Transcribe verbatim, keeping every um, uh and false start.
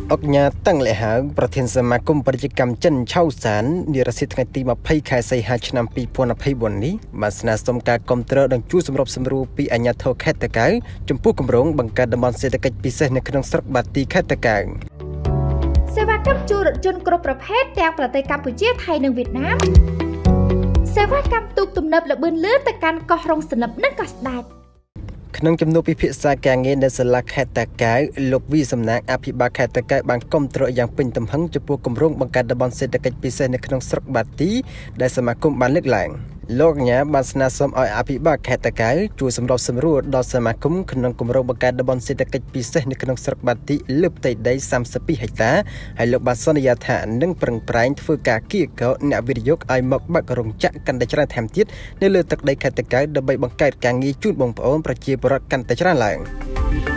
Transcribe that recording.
អុកញ៉ាតាំងលះហៅប្រធានសមាគមប្រជាកម្មចិនឆៅសាននិរសិតថ្ងៃទីยี่สิบខែសីហាឆ្នាំยี่สิบยี่สิบสี่នេះបានស្នើសុំការគាំទ្រនិងជួយសម្របសម្រួលពីអាជ្ញាធរខេត្តតាកែវចំពោះគម្រោងបង្កើតតំបន់សេដ្ឋកិច្ចពិសេសនៅក្នុងស្រុកបាទីខេត្តតាកែវសេវាកម្មជួលរថយន្តគ្រប់ប្រភេទទាំងប្រទេសកម្ពុជាថៃនិងវៀតណាមសេវាកម្មទូកទំនើបល្បឿនលឿនទៅកាន់កោះរងសន្លឹមនិងកោះស្ដេចក្នុងជំនួបពិភាក្សាការងារនៅសាលាខេត្តតាកែវលោកវីសំណាងអភិបាលខេត្តតាកែវបានគាំទ្រយ៉ាងពេញទំហឹងចំពោះគម្រោងបង្កើតតំបន់សេដ្ឋកិច្ចពិសេសនៅក្នុងស្រុកបាទីដែលសមាគមបានលើកឡើងលោកញ៉ាបានស្នើសុំឲ្យអភិបាលខេត្តតាកែវជួយសម្របសម្រួលដល់សមាគមក្នុងគម្រោងបង្កើតតំបន់សេដ្ឋកិច្ចពិសេសនៅក្នុងស្រុកបាទីលើផ្ទៃដីសាមសិបពីរហិកតាហើយលោកបានសន្យាថានឹងប្រឹងប្រែងធ្វើការគៀកោអ្នកវិនិយោគឲ្យមកបាក់រោងចក្រកាន់តែច្រើនថែមទៀតនៅលើទឹកដីខេត្តតាកែវដើម្បីបង្កើតការងារជូនបងប្អូនប្រជាពលរដ្ឋកាន់តែច្រើនឡើង